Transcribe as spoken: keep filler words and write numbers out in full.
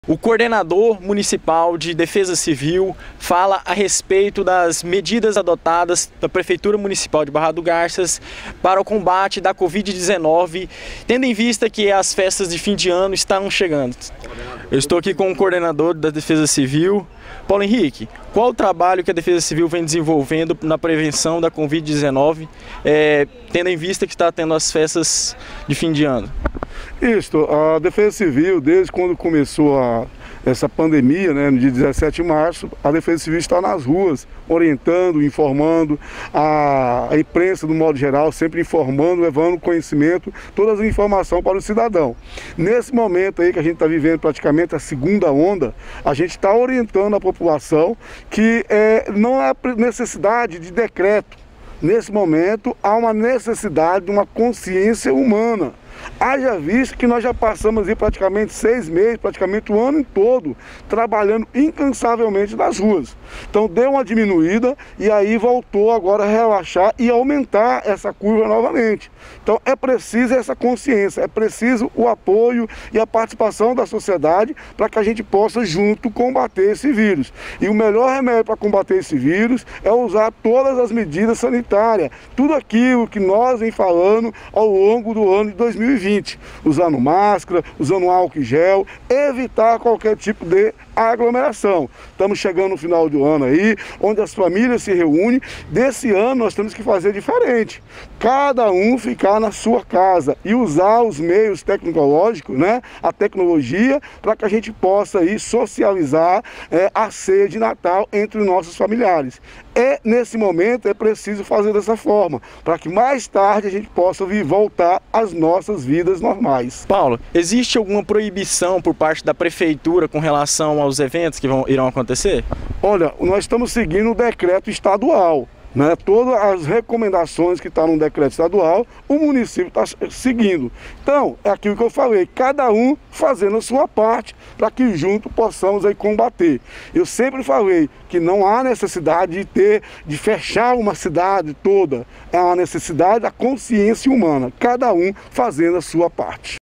O coordenador municipal de Defesa Civil fala a respeito das medidas adotadas da Prefeitura Municipal de Barra do Garças para o combate da Covid dezenove, tendo em vista que as festas de fim de ano estão chegando. Eu estou aqui com o coordenador da Defesa Civil, Paulo Henrique. Qual o trabalho que a Defesa Civil vem desenvolvendo na prevenção da Covid dezenove, é, tendo em vista que está tendo as festas de fim de ano? Isso, a Defesa Civil, desde quando começou a, essa pandemia, né, no dia dezessete de março, a Defesa Civil está nas ruas, orientando, informando, a, a imprensa, do modo geral, sempre informando, levando conhecimento, todas as informações para o cidadão. Nesse momento aí que a gente está vivendo praticamente a segunda onda, a gente está orientando a população que é, não há necessidade de decreto. Nesse momento, há uma necessidade de uma consciência humana. Haja visto que nós já passamos aí praticamente seis meses, praticamente o ano todo, trabalhando incansavelmente nas ruas. Então deu uma diminuída e aí voltou agora a relaxar e aumentar essa curva novamente. Então é preciso essa consciência, é preciso o apoio e a participação da sociedade para que a gente possa junto combater esse vírus. E o melhor remédio para combater esse vírus é usar todas as medidas sanitárias, tudo aquilo que nós vem falando ao longo do ano de dois mil e vinte, usando máscara, usando álcool em gel, evitar qualquer tipo de aglomeração. Estamos chegando no final do ano aí, onde as famílias se reúnem. Desse ano nós temos que fazer diferente. Cada um ficar na sua casa e usar os meios tecnológicos, né, a tecnologia, para que a gente possa aí socializar é, a ceia de Natal entre os nossos familiares. É, nesse momento é preciso fazer dessa forma, para que mais tarde a gente possa vir voltar às nossas vidas normais. Paulo, existe alguma proibição por parte da Prefeitura com relação aos eventos que vão, irão acontecer? Olha, nós estamos seguindo o decreto estadual, né? Todas as recomendações que estão no decreto estadual, o município está seguindo. Então, é aquilo que eu falei, cada um fazendo a sua parte para que juntos possamos aí combater. Eu sempre falei que não há necessidade de ter, de fechar uma cidade toda, é uma necessidade da consciência humana, cada um fazendo a sua parte.